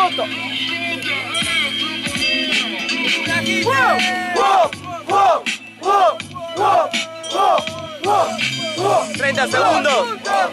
Soto. ¡Wow! 30 segundos.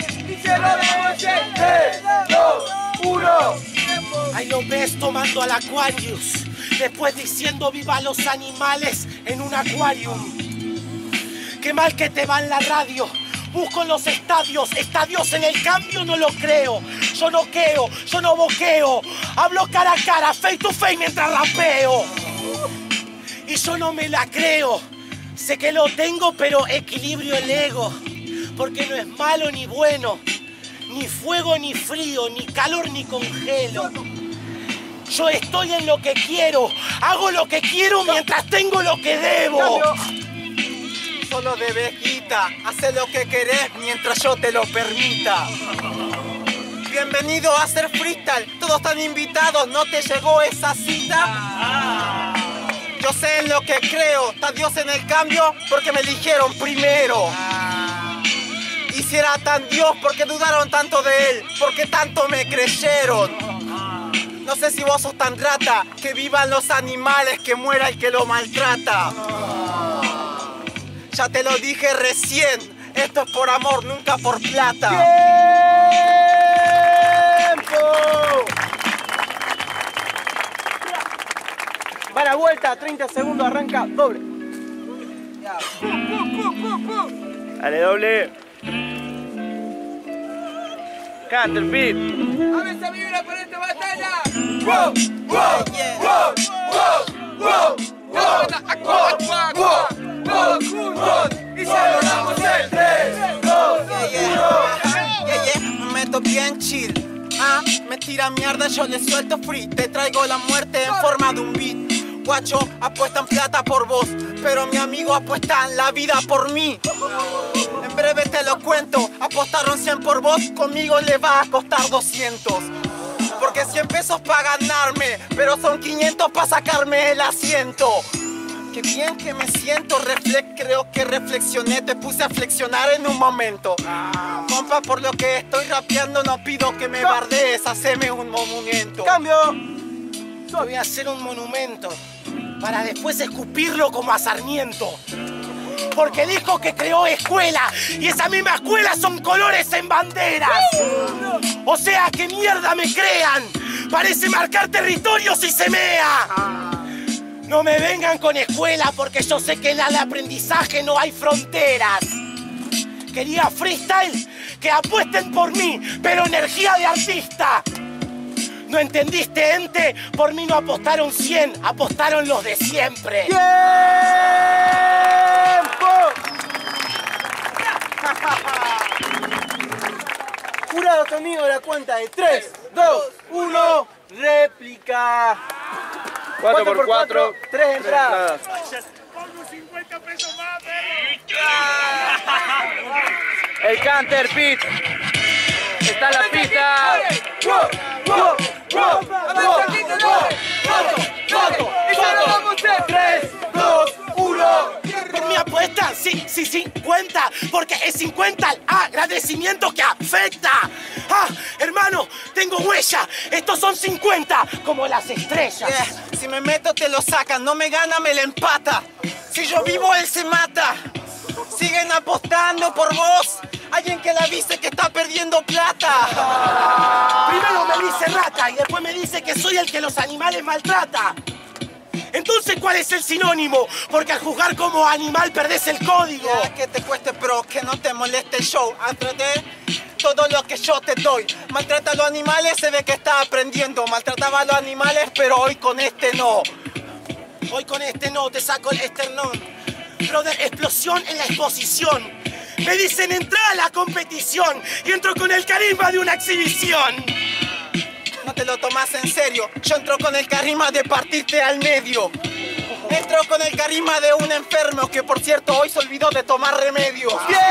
Ahí lo ves tomando al Aquarius, después diciendo viva los animales en un aquarium. Qué mal que te va en la radio. Busco en los estadios en el cambio no lo creo. Yo noqueo, yo no boqueo. Hablo cara a cara, face to face mientras rapeo. Y yo no me la creo. Sé que lo tengo, pero equilibrio el ego. Porque no es malo ni bueno, ni fuego ni frío, ni calor ni congelo. Yo estoy en lo que quiero, hago lo que quiero mientras tengo lo que debo. Solo debes guita, hace lo que querés mientras yo te lo permita. Bienvenido a hacer freestyle, todos están invitados, ¿no te llegó esa cita? Yo sé en lo que creo, está Dios en el cambio porque me eligieron primero. Y si era tan Dios, ¿por qué dudaron tanto de él? ¿Por qué tanto me creyeron? No sé si vos sos tan rata, que vivan los animales, que muera el que lo maltrata. Ya te lo dije recién, esto es por amor, nunca por plata. ¡Tiempo! Va la vuelta, 30 segundos, arranca, doble. Dale, doble. Canter, beat. A ver esa vibra para esta batalla. Todos juntos y celebramos el 3, 2, 1. Me meto bien chill. Me tira mierda, yo le suelto free. Te traigo la muerte en forma de un beat. Guacho, apuestan plata por vos, pero mi amigo apuesta en la vida por mí. En breve te lo cuento, apostaron 100 por vos, conmigo le va a costar 200. Porque 100 pesos para ganarme, pero son 500 para sacarme el asiento. Qué bien que me siento, creo que reflexioné, te puse a flexionar en un momento. Compa, por lo que estoy rapeando no pido que me bardees, haceme un monumento. Cambio. Voy a hacer un monumento para después escupirlo como a Sarmiento. Porque dijo que creó escuela y esa misma escuela son colores en banderas. O sea, que mierda me crean. Parece marcar territorio si se mea. No me vengan con escuela porque yo sé que en el aprendizaje no hay fronteras. Quería freestyle, que apuesten por mí, pero energía de artista. ¿No entendiste, ente? Por mí no apostaron 100, apostaron los de siempre. ¡Tiempo! Jurado conmigo la cuenta de 3, 2, 1, réplica. 4x4, 3 entradas. Pongo 50 pesos más, el Canter Beat. Está en la pista. y celebramos el 3, 2, 1. ¿Por mi apuesta? Sí, 50, porque es 50 el agradecimiento que afecta. Hermano, tengo huella, estos son 50, como las estrellas. Si me meto te lo sacan, no me gana, me la empata. Si yo vivo, él se mata. Siguen apostando por vos. Alguien que le avise que está perdiendo plata. Primero me dice rata y después me dice que soy el que los animales maltrata. Entonces, ¿cuál es el sinónimo? Porque al juzgar como animal perdés el código. Que te cueste, pero que no te moleste el show. Atraté todo lo que yo te doy. Maltrata a los animales, se ve que está aprendiendo. Maltrataba a los animales, pero hoy con este no. Hoy con este no, te saco el esternón. Brother, explosión en la exposición. Me dicen entra a la competición y entro con el carisma de una exhibición. No te lo tomas en serio, yo entro con el carisma de partirte al medio. Entro con el carisma de un enfermo que, por cierto, hoy se olvidó de tomar remedios. ¡Tiempo!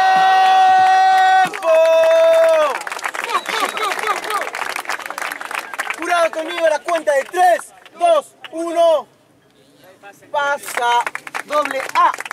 Jurado conmigo la cuenta de 3, 2, 1. Pasa doble A.